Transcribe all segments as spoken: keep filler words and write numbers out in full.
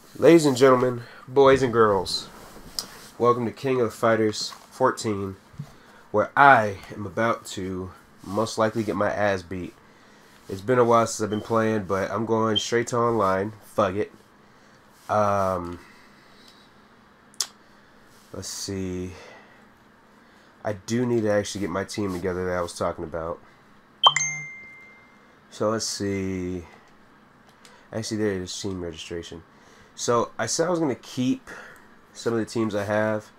Ladies and gentlemen, boys and girls, welcome to King of Fighters fourteen, where I am about to most likely get my ass beat. It's been a while since I've been playing, but I'm going straight to online. Fuck it. Um, let's see. I do need to actually get my team together that I was talking about. So let's see. Actually, there is team registration. So I said I was going to keep some of the teams I have.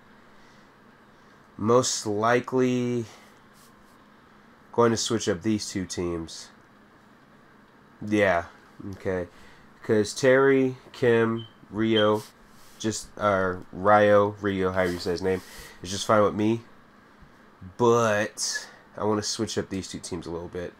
Most likely going to switch up these two teams. Yeah, okay. Because Terry, Kim, Rio, just, uh, Ryo, Rio, however you say his name, is just fine with me. But I want to switch up these two teams a little bit.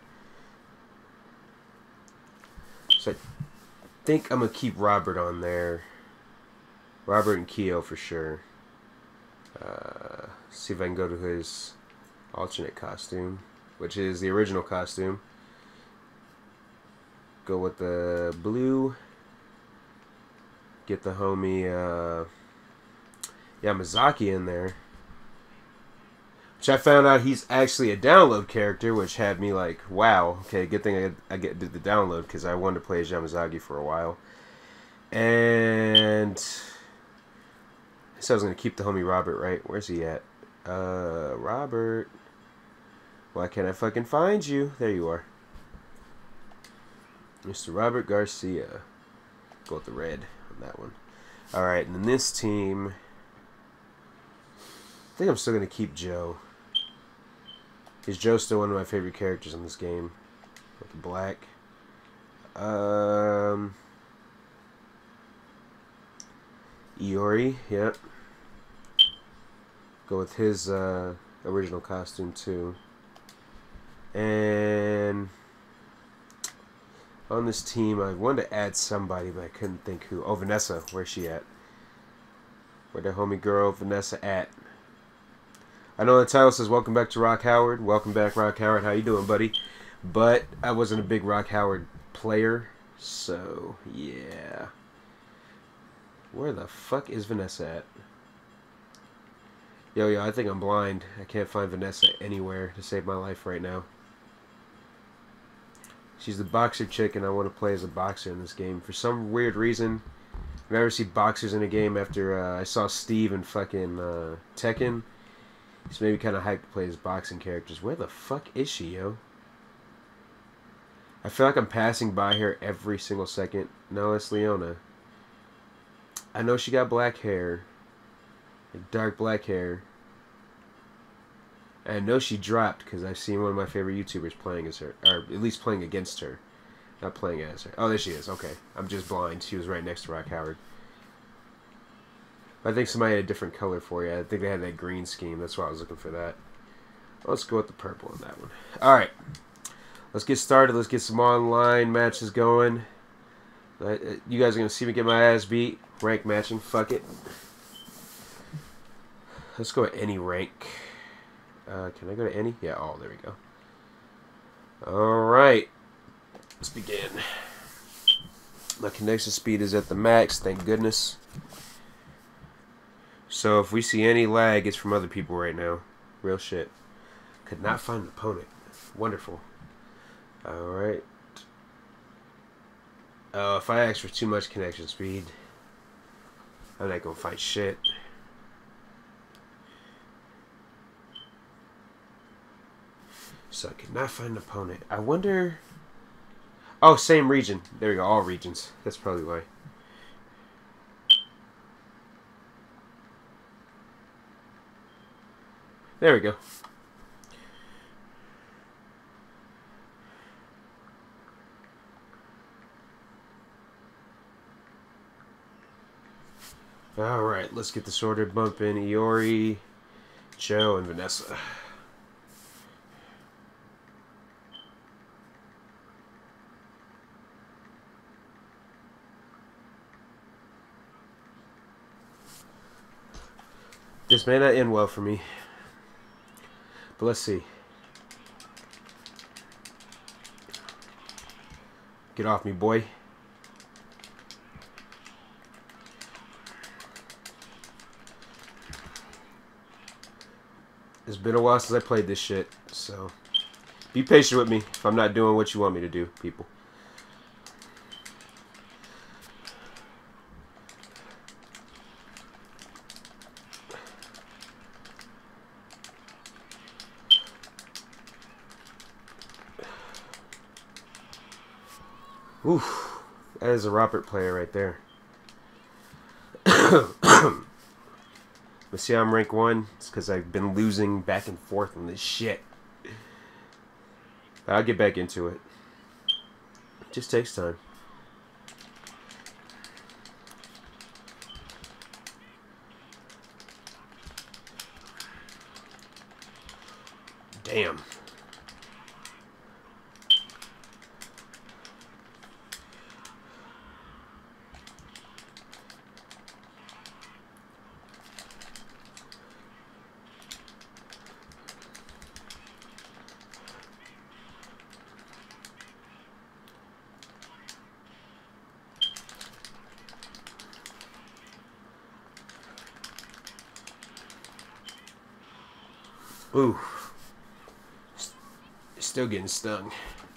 So I think I'm going to keep Robert on there. Robert and Keo for sure. Uh, see if I can go to his alternate costume, which is the original costume. Go with the blue. Get the homie uh, Yamazaki in there. Which I found out he's actually a download character, which had me like, wow, okay, good thing I, I get, did the download, because I wanted to play as Yamazaki for a while. And so I was going to keep the homie Robert, right? Where's he at? Uh, Robert. Why can't I fucking find you? There you are. Mister Robert Garcia. Go with the red on that one. Alright, and then this team, I think I'm still going to keep Joe. Because Joe's still one of my favorite characters in this game. With the black. Um, Iori, yep. Go with his uh, original costume too. And on this team, I wanted to add somebody, but I couldn't think who. Oh, Vanessa, where's she at? Where the homie girl Vanessa at? I know the title says "Welcome back to Rock Howard." Welcome back, Rock Howard. How you doing, buddy? But I wasn't a big Rock Howard player, so yeah. Where the fuck is Vanessa at? Yo, yo, I think I'm blind. I can't find Vanessa anywhere to save my life right now. She's the boxer chick, and I want to play as a boxer in this game. For some weird reason, I never see boxers in a game after uh, I saw Steve in fucking uh, Tekken. It's maybe kind of hyped to play as boxing characters. Where the fuck is she, yo? I feel like I'm passing by her every single second. No, it's Leona. I know she got black hair. Like dark black hair. And I know she dropped because I've seen one of my favorite YouTubers playing as her. Or at least playing against her. Not playing as her. Oh, there she is. Okay. I'm just blind. She was right next to Rock Howard. I think somebody had a different color for you. I think they had that green scheme. That's why I was looking for that. Let's go with the purple on that one. Alright. Let's get started. Let's get some online matches going. You guys are going to see me get my ass beat. Rank matching. Fuck it. Let's go at any rank. Uh, can I go to any? Yeah, oh, there we go. Alright. Let's begin. My connection speed is at the max, thank goodness. So if we see any lag, it's from other people right now. Real shit. Could not find an opponent. Wonderful. Alright. Oh, if I ask for too much connection speed, I'm not gonna find shit. So I could not find an opponent. I wonder... Oh, same region. There we go, all regions. That's probably why. There we go. Alright, let's get this order bumping. Iori, Joe, and Vanessa. This may not end well for me. But let's see. Get off me, boy. It's been a while since I played this shit, so be patient with me if I'm not doing what you want me to do, people. Oof, that is a Robert player right there. But see, I'm rank one. It's because I've been losing back and forth on this shit. But I'll get back into it. It just takes time. Damn. Ooh. Still getting stung.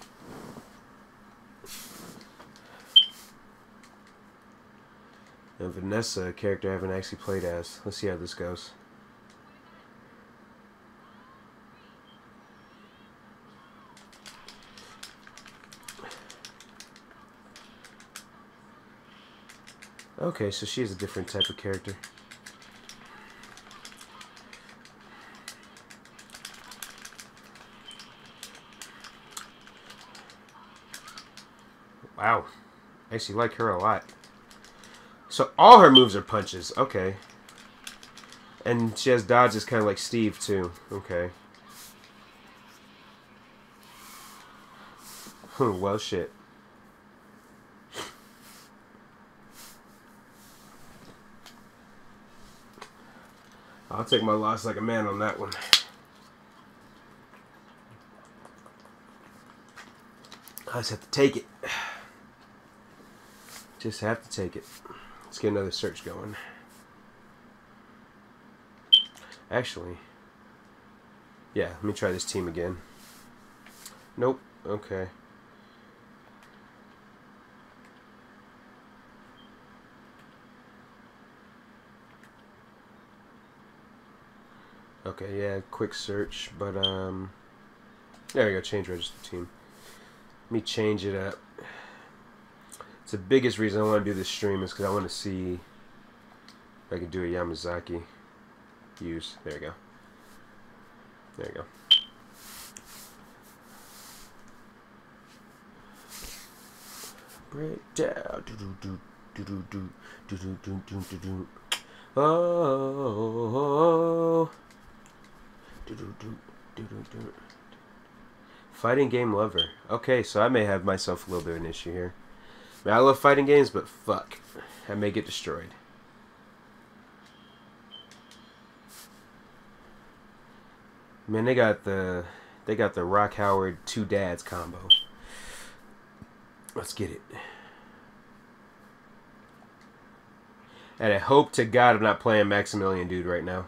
And Vanessa, a character I haven't actually played as. Let's see how this goes. Okay, so she is a different type of character. Wow. I actually like her a lot. So all her moves are punches. Okay. And she has dodges kind of like Steve, too. Okay. Well, shit. I'll take my loss like a man on that one. I just have to take it. Just have to take it. Let's get another search going. Actually, yeah, let me try this team again. Nope. Okay. Okay, yeah, quick search, but um, there we go, change register team. Let me change it up. It's the biggest reason I want to do this stream is because I want to see if I can do a Yamazaki use. There we go. There we go. Break down. Do do do do do do do do do do do. Oh. Do do do do do do. Fighting game lover. Okay, so I may have myself a little bit of an issue here. I mean, I love fighting games, but fuck, I may get destroyed. Man, they got the they got the Rock Howard two dads combo. Let's get it. And I hope to God I'm not playing Maximilian Dude right now.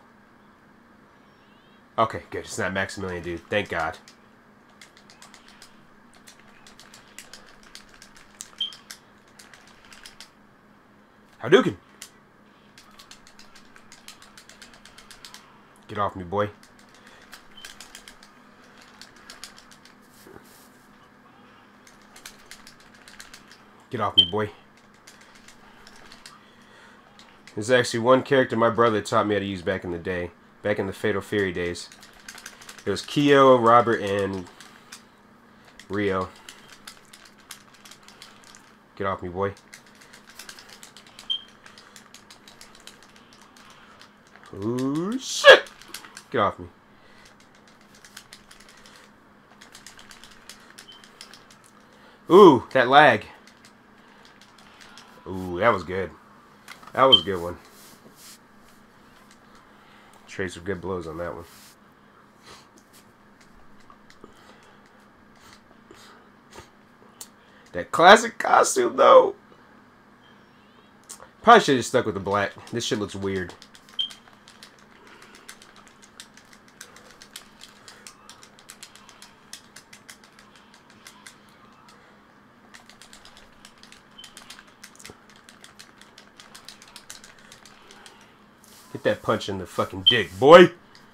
Okay, good. It's not Maximilian Dude. Thank God. Hadouken! Get off me, boy. Get off me, boy. There's actually one character my brother taught me how to use back in the day. Back in the Fatal Fury days. It was Kyo, Robert, and Rio. Get off me, boy. Ooh, shit! Get off me. Ooh, that lag. Ooh, that was good. That was a good one. Trade some good blows on that one. That classic costume, though. Probably should have stuck with the black. This shit looks weird. Get that punch in the fucking dick, boy!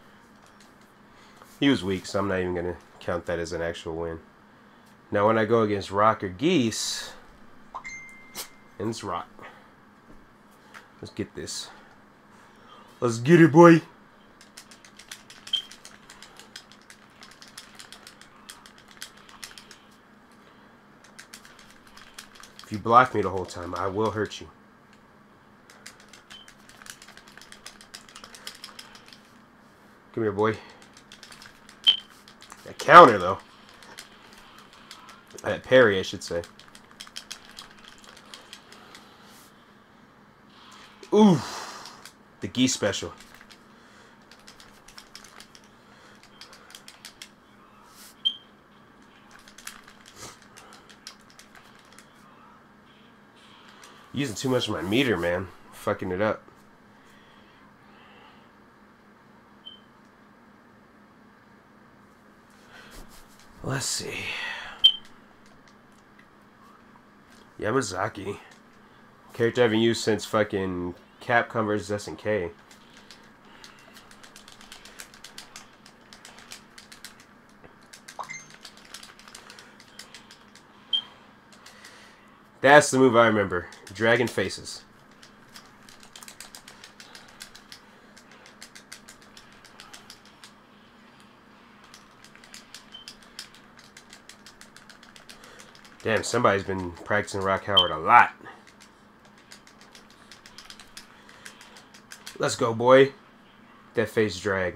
He was weak, so I'm not even going to count that as an actual win. Now when I go against Rock or Geese, and it's Rock. Let's get this. Let's get it, boy! If you block me the whole time, I will hurt you. Come here, boy. That counter, though. That parry, I should say. Ooh. The Geese special. Using too much of my meter, man. Fucking it up. Let's see. Yamazaki. Character I haven't used since fucking Capcom versus S N K. That's the move I remember. Dragon Faces. Damn, somebody's been practicing Rock Howard a lot. Let's go, boy. That face drag.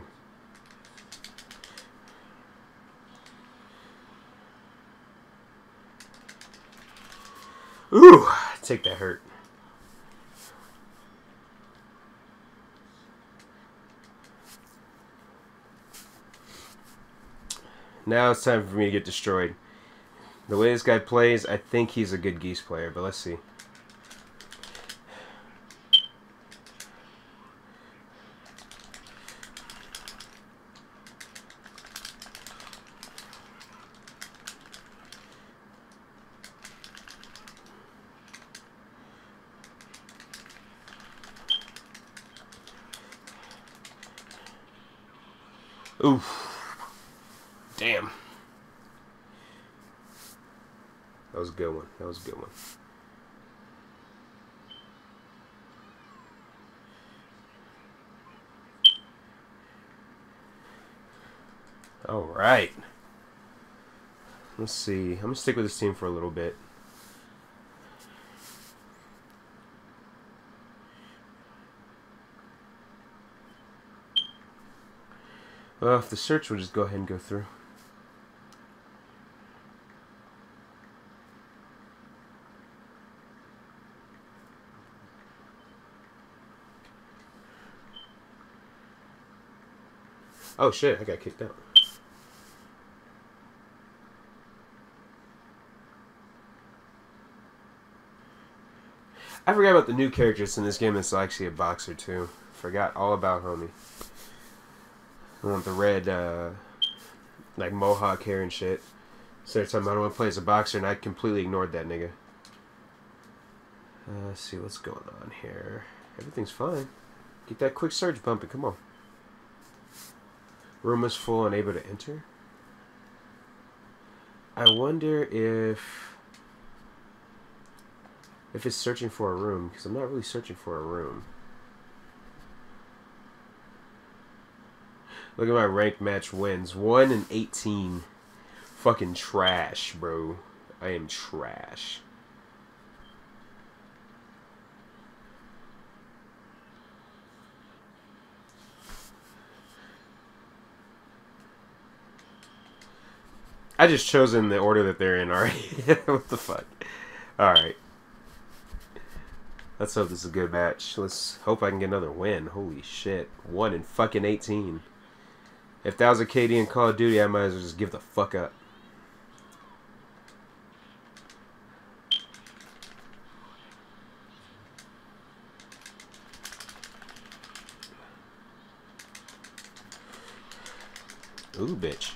Ooh, take that hurt. Now it's time for me to get destroyed. The way this guy plays, I think he's a good Geese player, but let's see. Oof. Damn. That was a good one. That was a good one. All right. Let's see. I'm going to stick with this team for a little bit. Well, if the search will just go ahead and go through. Oh shit, I got kicked out. I forgot about the new characters in this game that's actually a boxer too. Forgot all about homie. I want the red, uh, like mohawk hair and shit. So every time I don't want to play as a boxer, and I completely ignored that nigga. Uh, let's see what's going on here. Everything's fine. Get that quick surge pumping. Come on. Room is full, unable to enter. I wonder if if it's searching for a room, because I'm not really searching for a room. Look at my ranked match wins. one and eighteen. Fucking trash, bro. I am trash. I just chose in the order that they're in already. What the fuck? Alright. Let's hope this is a good match. Let's hope I can get another win. Holy shit. one and fucking eighteen. If that was a K D in Call of Duty, I might as well just give the fuck up. Ooh, bitch.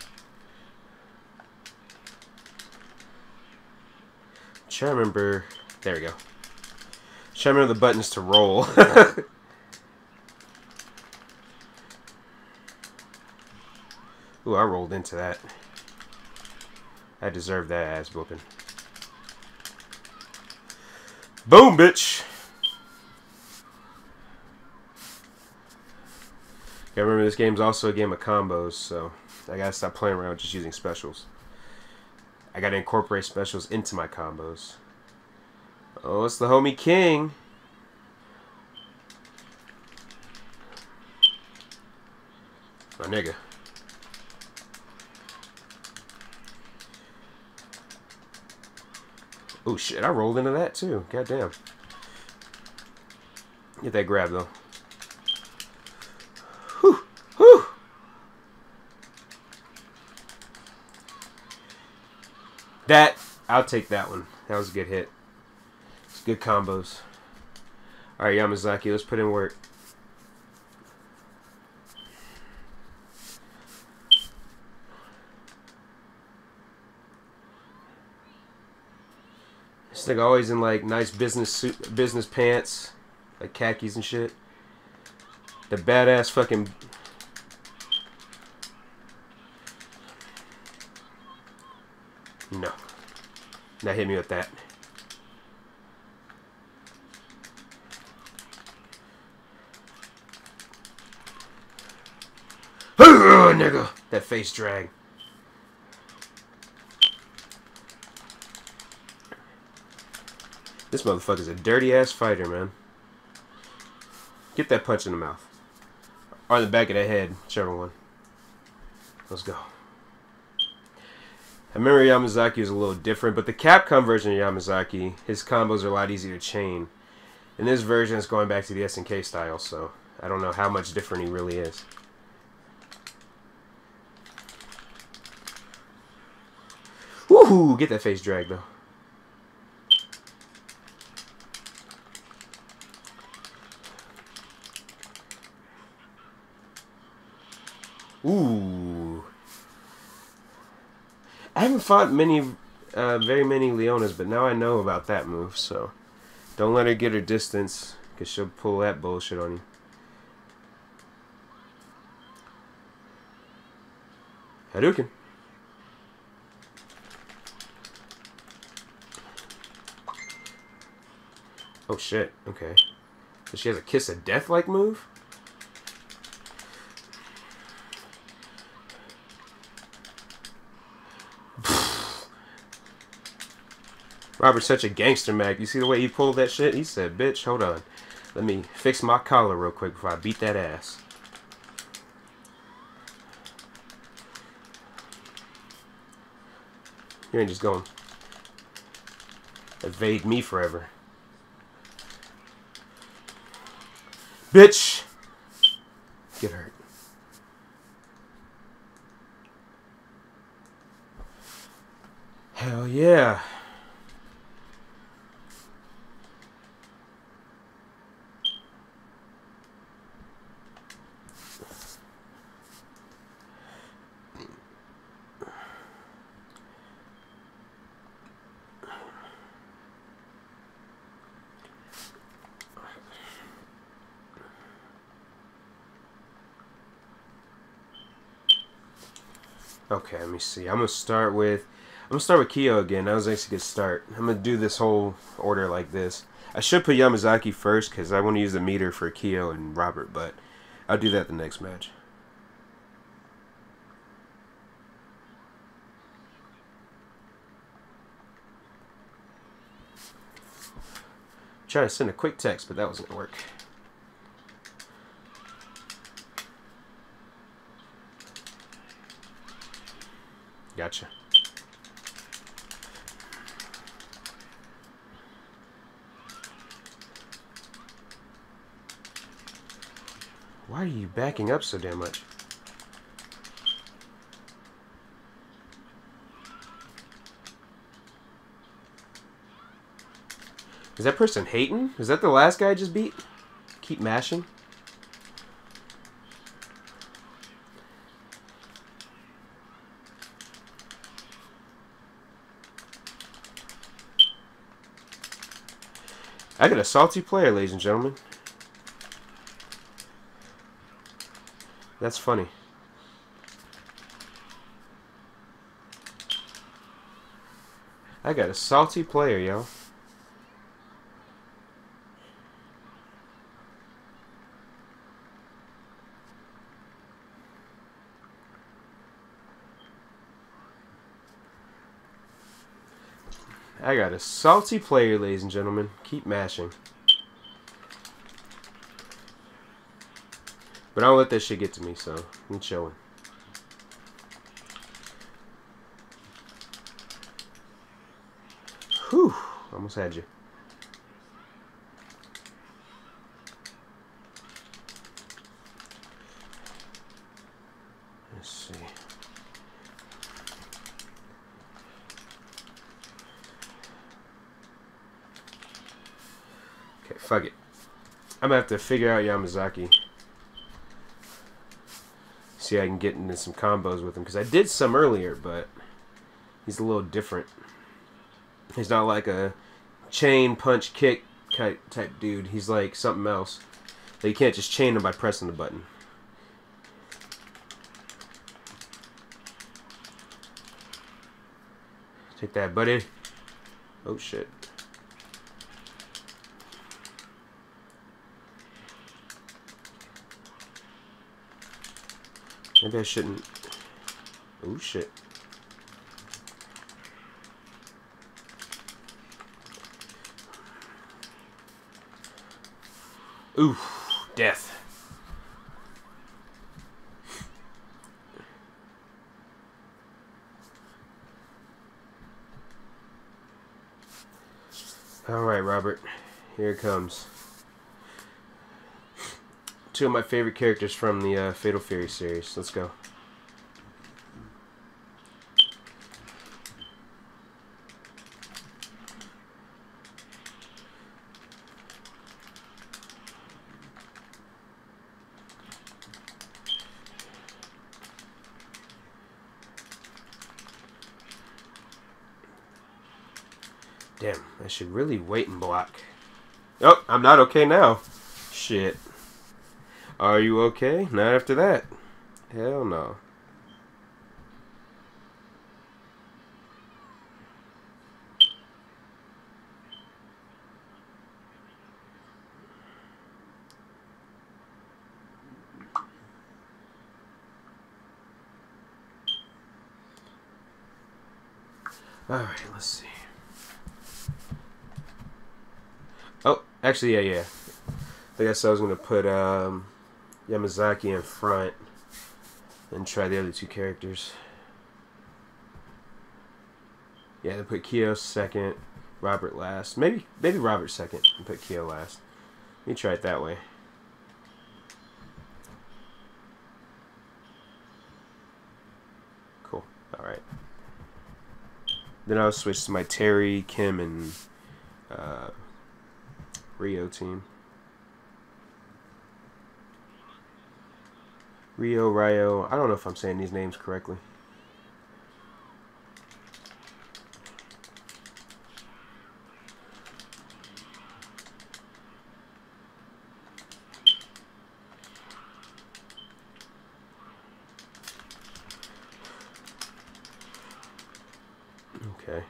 Try to remember. There we go. Try to remember the buttons to roll. Ooh, I rolled into that. I deserve that ass whooping. Boom, bitch! Okay, remember this game's also a game of combos, so I gotta stop playing around just using specials. I gotta incorporate specials into my combos. Oh, it's the homie King. My nigga. Oh shit, I rolled into that too. Goddamn. Get that grab though. Whew. Whew. That, I'll take that one. That was a good hit. It's good combos. Alright, Yamazaki, let's put in work. This nigga always in like nice business suit, business pants, like khakis and shit. The badass fucking. No. Now hit me with that. Nigga, that face drag. This motherfucker's a dirty ass fighter, man. Get that punch in the mouth. Or in the back of the head, whichever one. Let's go. I remember Yamazaki was a little different, but the Capcom version of Yamazaki, his combos are a lot easier to chain. In this version, it's going back to the S N K style, so I don't know how much different he really is. Woohoo! Get that face drag, though. Ooh. I haven't fought many, uh, very many Leonas, but now I know about that move, so don't let her get her distance, because she'll pull that bullshit on you. Hadouken. Oh shit, okay. So she has a kiss of death-like move? Robert's such a gangster, Mac. You see the way he pulled that shit? He said, bitch, hold on. Let me fix my collar real quick before I beat that ass. You ain't just going to evade me forever. Bitch! Get hurt. Hell yeah. Okay, let me see. I'm gonna start with I'm gonna start with Kyo again. That was actually a good start. I'm gonna do this whole order like this. I should put Yamazaki first because I want to use the meter for Kyo and Robert, but I'll do that the next match. Try to send a quick text, but that wasn't gonna work. Gotcha. Why are you backing up so damn much? Is that person hating? Is that the last guy I just beat? Keep mashing. I got a salty player, ladies and gentlemen. That's funny. I got a salty player, yo. I got a salty player, ladies and gentlemen. Keep mashing. But I don't let that shit get to me, so I'm chilling. Whew. Almost had you. Let's see. Okay, fuck it. I'm gonna have to figure out Yamazaki. See if I can get into some combos with him. Because I did some earlier, but he's a little different. He's not like a chain, punch, kick type, type dude. He's like something else. That you can't just chain him by pressing the button. Take that, buddy. Oh, shit. Maybe I shouldn't. Oh, shit. Ooh, death. Alright, Robert. Here it comes. Two of my favorite characters from the uh, Fatal Fury series. Let's go. Damn, I should really wait and block. Oh, I'm not okay now. Shit. Are you okay? Not after that. Hell no. Alright, let's see. Oh, actually, yeah, yeah. I guess I was going to put um, Yamazaki in front and try the other two characters. Yeah, then put Kyo second, Robert last. Maybe maybe Robert second and put Kyo last. Let me try it that way. Cool. Alright. Then I'll switch to my Terry, Kim, and uh, Rio team. Rio, Ryo. I don't know if I'm saying these names correctly. Okay.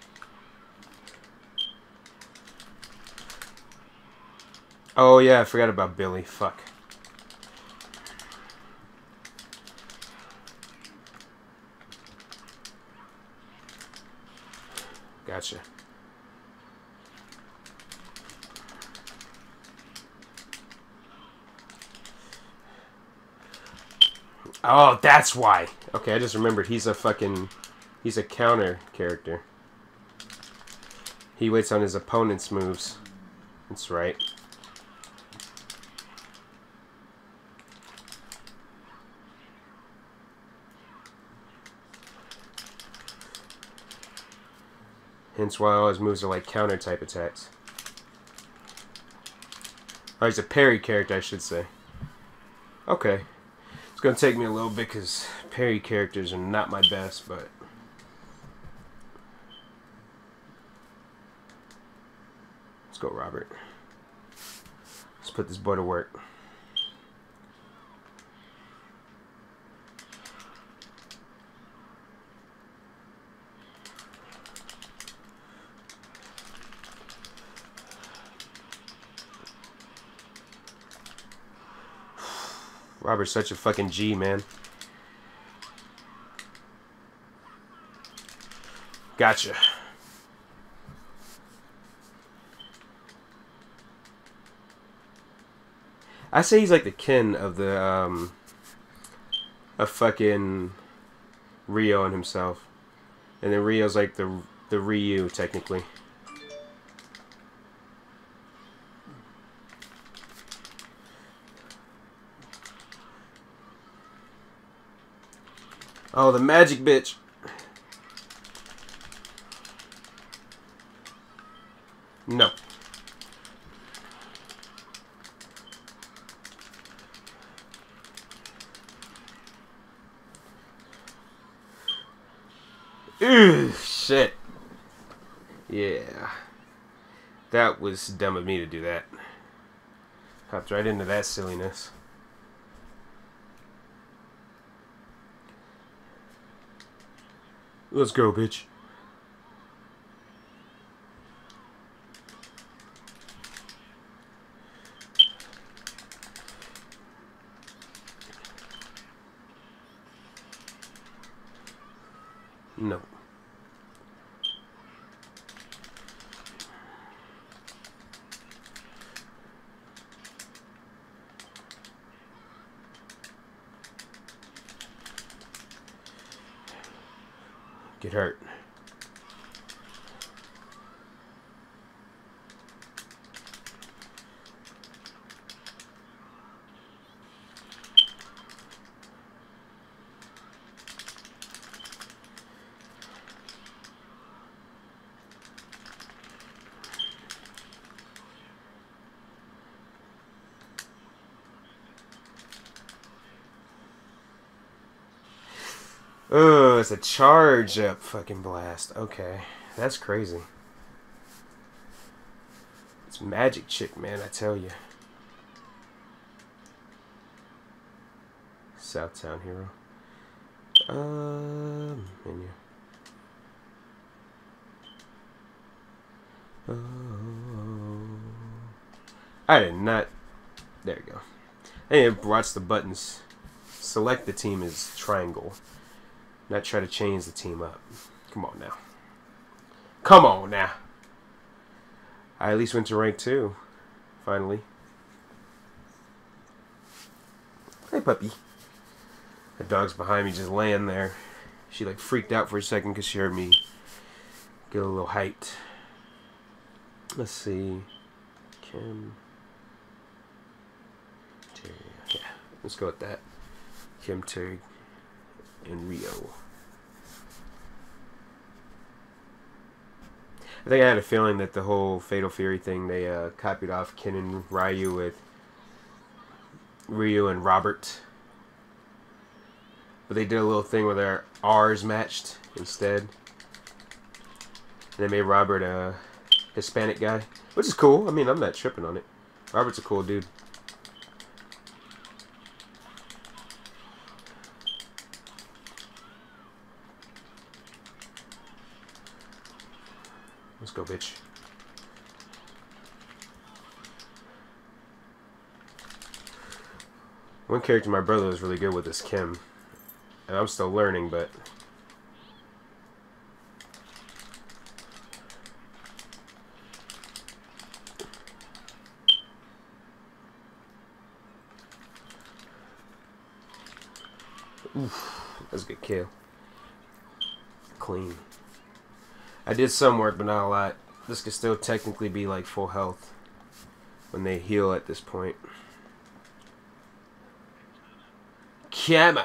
Oh yeah, I forgot about Billy. Fuck. Gotcha. Oh, that's why. Okay, I just remembered. He's a fucking... He's a counter character. He waits on his opponent's moves. That's right. Hence why all his moves are like counter type attacks. Oh, he's a parry character, I should say. Okay. It's going to take me a little bit because parry characters are not my best, but... Let's go, Robert. Let's put this boy to work. Robert's such a fucking G, man. Gotcha. I say he's like the kin of the, um... a fucking Ryo and himself. And then Ryo's like the, the Ryu, technically. Oh, the magic bitch. No. Ugh, shit. Yeah. That was dumb of me to do that. Hopped right into that silliness. Let's go, bitch. No. Get hurt. Oh, it's a charge up fucking blast. Okay. That's crazy. It's magic chick, man, I tell you. Southtown Hero. Um, menu. Oh. I did not. There you go. I didn't watch the buttons. Select the team as triangle. Not try to change the team up. Come on now. Come on now. I at least went to rank two. Finally. Hey, puppy. The dog's behind me just laying there. She like freaked out for a second because she heard me get a little hyped. Let's see. Kim. Terry. Yeah, let's go with that. Kim, Terry, and Ryo. I think I had a feeling that the whole Fatal Fury thing, they uh, copied off Ken and Ryu with Ryu and Robert. But they did a little thing where their R's matched instead. And they made Robert a Hispanic guy. Which is cool. I mean, I'm not tripping on it. Robert's a cool dude. Let's go, bitch. One character my brother was really good with is Kim. And I'm still learning, but... Oof, that's a good kill. Clean. I did some work, but not a lot. This could still technically be like full health when they heal at this point. Kama.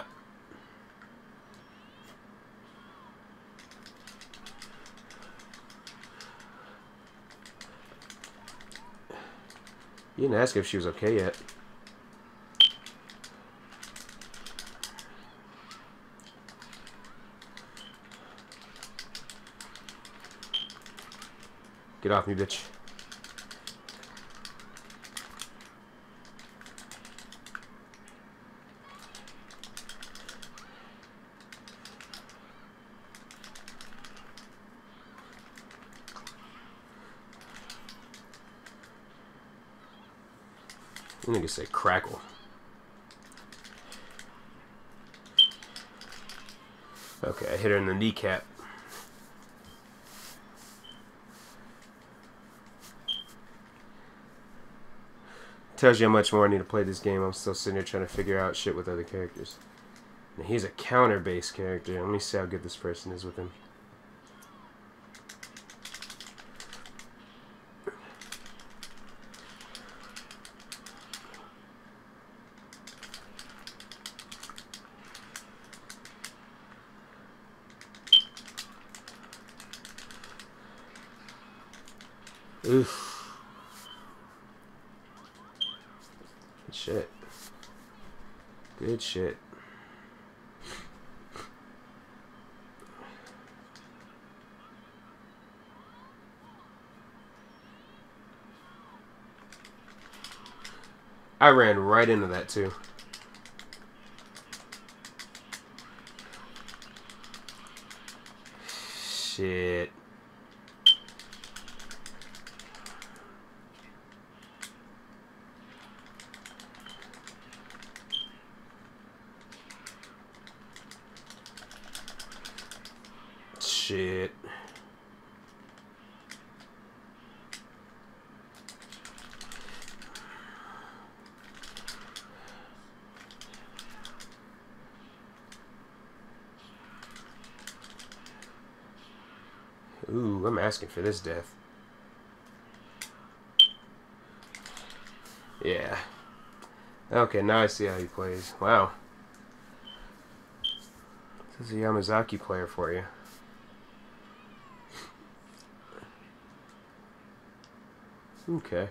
You didn't ask if she was okay yet. Get off me, bitch. You niggas say crackle. Okay, I hit her in the kneecap. Tells you how much more I need to play this game. I'm still sitting here trying to figure out shit with other characters. Now, he's a counter-based character. Let me see how good this person is with him. Oof. Good shit. Good shit. I ran right into that too. Shit. Shit. Ooh, I'm asking for this death. Yeah. Okay, now I see how he plays. Wow. This is a Yamazaki player for you. Okay.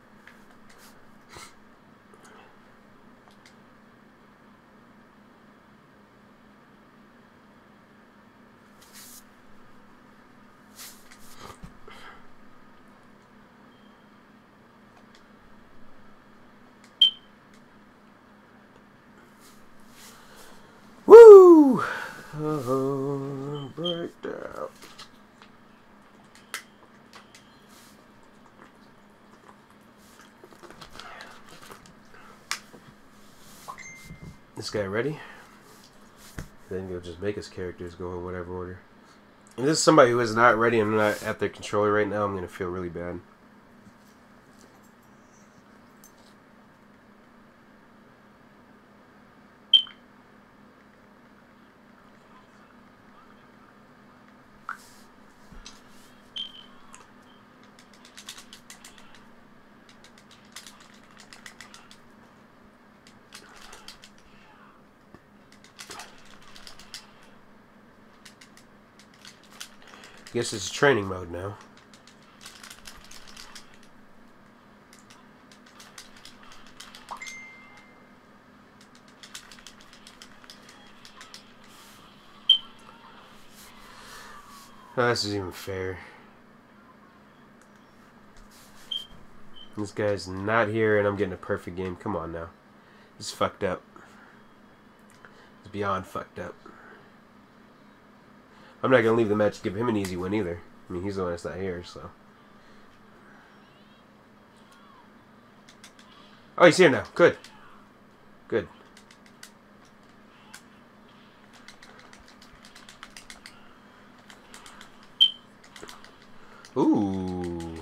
Woo! Oh, breakdown. This guy ready? Then he'll just make his characters go in whatever order. If this is somebody who is not ready and not at their controller right now, I'm going to feel really bad. Guess it's training mode now. Oh, this isn't even fair. This guy's not here and I'm getting a perfect game. Come on now. This is fucked up. It's beyond fucked up. I'm not going to leave the match to give him an easy win either. I mean, he's the one that's not here, so. Oh, he's here now. Good. Good. Ooh.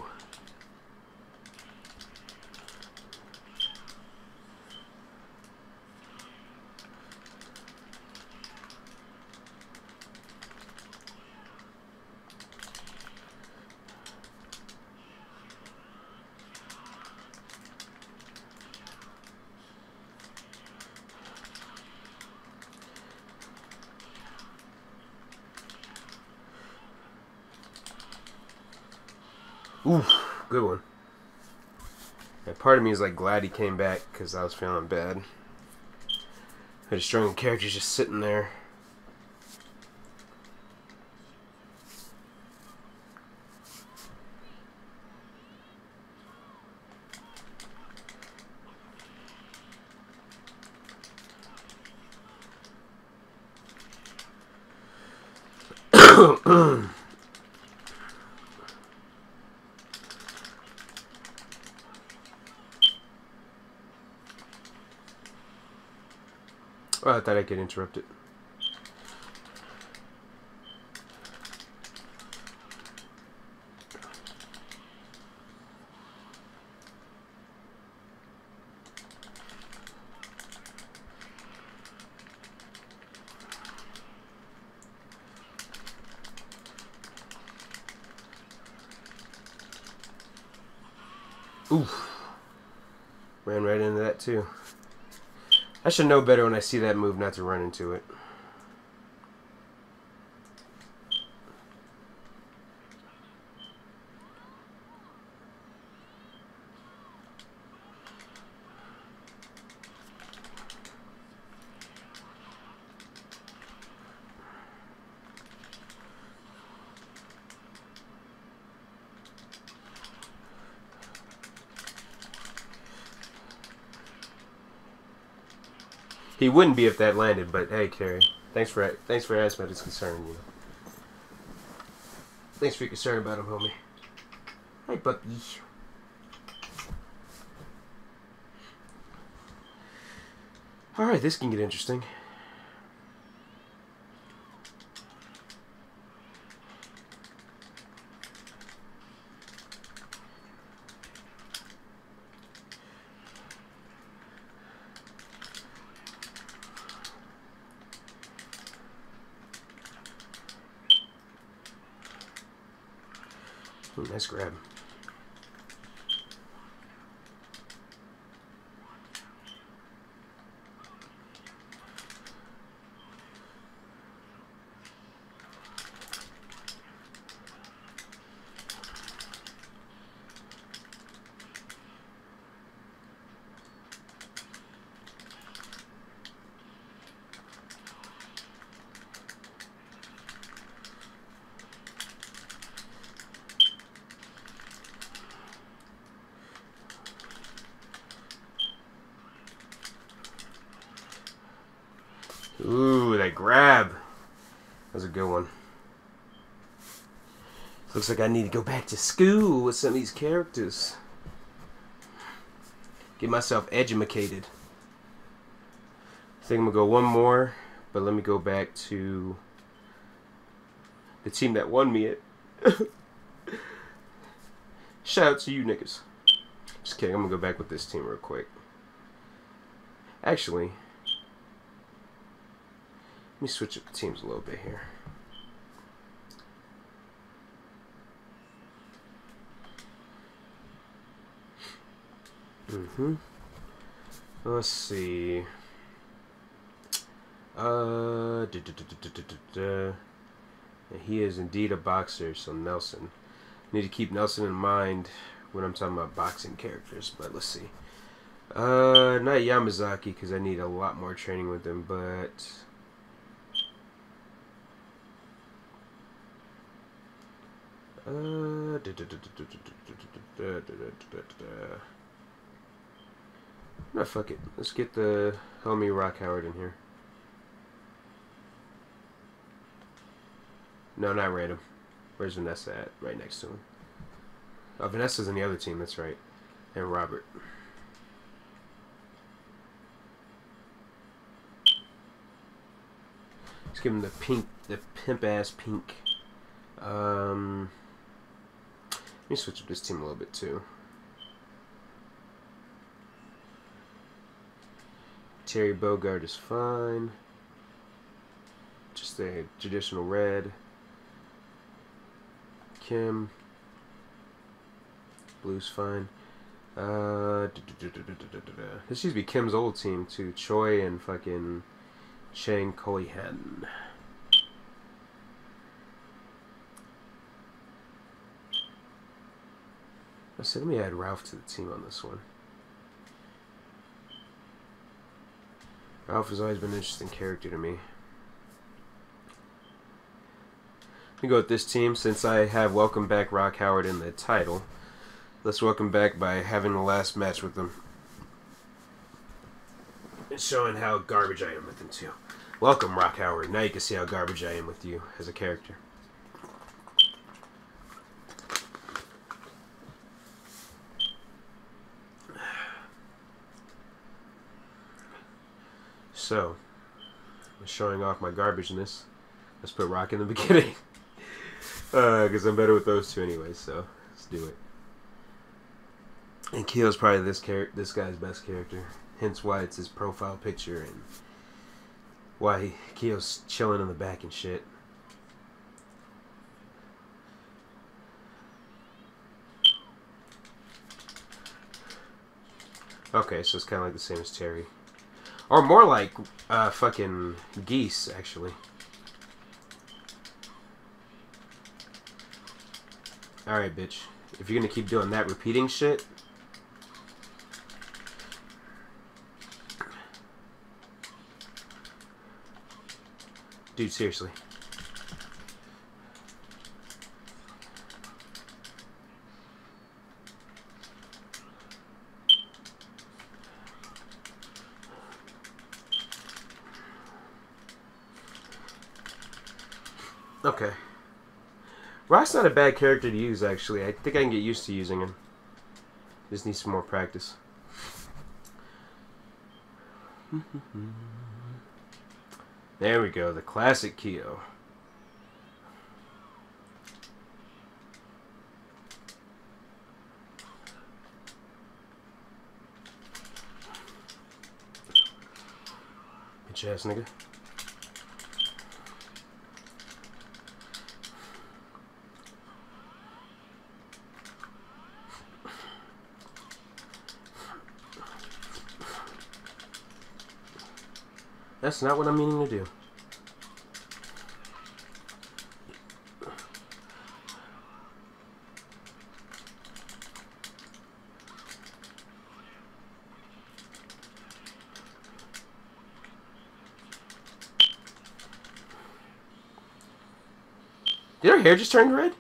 Ooh, good one. Yeah, part of me is like glad he came back because I was feeling bad. I had a strong character just sitting there. Oh, I thought I'd get interrupted. Oof. Ran right into that too. I should know better when I see that move not to run into it. He wouldn't be if that landed, but hey, Carrie, thanks for thanks for asking about his concern. You know, thanks for your concern about him, homie. Hi, puppy. All right, this can get interesting. Ooh, nice grab. Ooh, that grab. That was a good one. Looks like I need to go back to school with some of these characters. Get myself edumacated. I think I'm going to go one more, but let me go back to the team that won me it. Shout out to you niggas. Just kidding, I'm going to go back with this team real quick. Actually, let me switch up the teams a little bit here. Mm-hmm. Let's see. Uh, da, da, da, da, da, da, da. He is indeed a boxer, so Nelson. Need to keep Nelson in mind when I'm talking about boxing characters, but let's see. Uh, not Yamazaki, because I need a lot more training with him, but... Uh, da, da, da, da, da, da, da, da, da, da. No, fuck it. Let's get the homie Rock Howard in here. No, not random. Where's Vanessa at? Right next to him. Oh, Vanessa's in the other team, that's right. And Robert. Let's give him the pink, the pimp-ass pink. Um, let me switch up this team a little bit, too. Terry Bogard is fine. Just a traditional red. Kim. Blue's fine. Uh, this used to be Kim's old team too. Choi and fucking Chang Kolihan. I said, let me add Ralph to the team on this one. Ralph has always been an interesting character to me. Let me go with this team since I have welcomed back Rock Howard in the title. Let's welcome back by having the last match with him. And showing how garbage I am with him too. Welcome, Rock Howard. Now you can see how garbage I am with you as a character. So, I'm showing off my garbageness. Let's put Rock in the beginning. Because uh, I'm better with those two anyway, so let's do it. And Keo's probably this char this guy's best character. Hence why it's his profile picture and why he, Keo's chilling in the back and shit. Okay, so it's kind of like the same as Terry. Or more like uh, fucking Geese, actually. Alright, bitch. If you're gonna keep doing that repeating shit... Dude, seriously. Okay. Rock's not a bad character to use, actually. I think I can get used to using him. Just need some more practice. There we go, the classic Kyo. Bitch ass nigga. That's not what I'm meaning to do. Did her hair just turn red?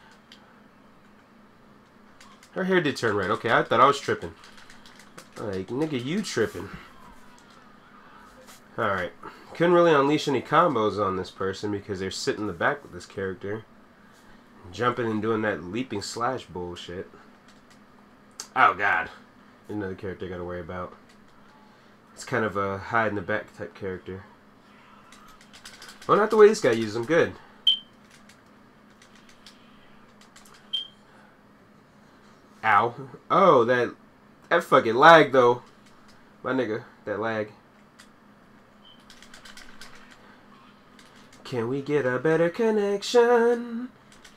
Her hair did turn red. Okay, I thought I was tripping. Like, nigga, you tripping. Alright. Couldn't really unleash any combos on this person because they're sitting in the back with this character. Jumping and doing that leaping slash bullshit. Oh, God. Another character I gotta worry about. It's kind of a hide in the back type character. Well, not the way this guy uses them. Good. Ow. Oh, that, that fucking lag, though. My nigga, that lag. Can we get a better connection?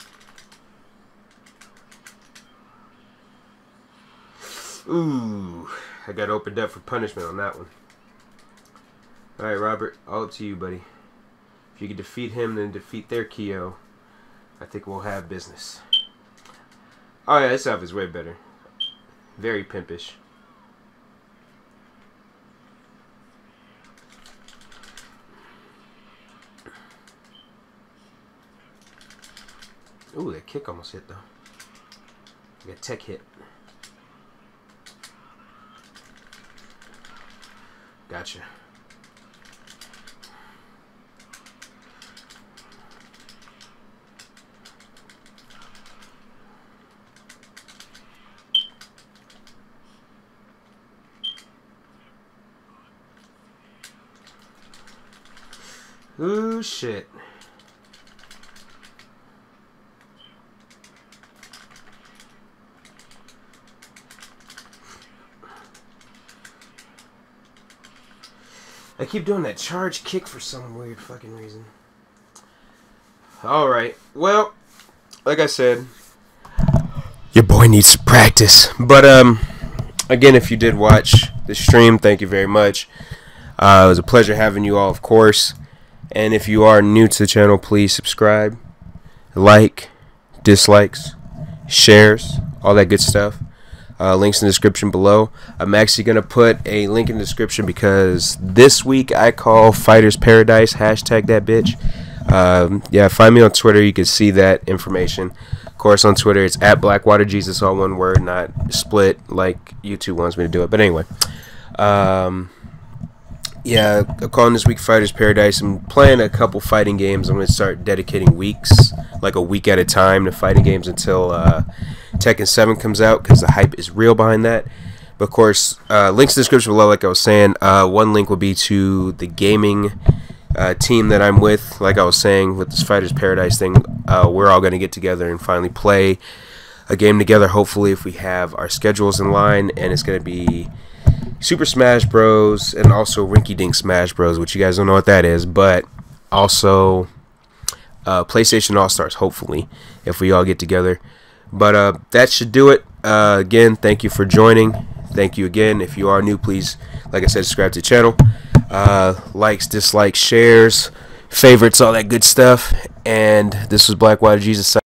Ooh, I got opened up for punishment on that one. Alright, Robert, all up to you, buddy. If you can defeat him, then defeat their Kyo. I think we'll have business. Oh yeah, this stuff is way better. Very pimpish. Ooh, that kick almost hit though. Like a tech hit. Gotcha. Ooh, shit. I keep doing that charge kick for some weird fucking reason. Alright, well, like I said, your boy needs to practice. But, um, again, if you did watch the stream, thank you very much. Uh, it was a pleasure having you all, of course. And if you are new to the channel, please subscribe, like, dislikes, shares, all that good stuff. Uh, links in the description below. I'm actually going to put a link in the description because this week I call Fighters Paradise. Hashtag that bitch. Um, yeah, find me on Twitter. You can see that information. Of course, on Twitter, it's at BlackwaterJesus, all one word, not split like YouTube wants me to do it. But anyway. Um... Yeah, I'm calling this week Fighters Paradise. I'm playing a couple fighting games. I'm going to start dedicating weeks, like a week at a time, to fighting games until uh, Tekken seven comes out, because the hype is real behind that. But of course, uh, links in the description below, like I was saying. Uh, one link will be to the gaming uh, team that I'm with. Like I was saying, with this Fighters Paradise thing, uh, we're all going to get together and finally play a game together, hopefully, if we have our schedules in line. And it's going to be Super Smash Bros. And also Rinky Dink Smash Bros, which you guys don't know what that is, but also uh, PlayStation All-Stars, hopefully, if we all get together. But uh, that should do it. Uh, again, thank you for joining. thank you again. If you are new, please, like I said, subscribe to the channel. Uh, likes, dislikes, shares, favorites, all that good stuff. And this was Black Water Jesus.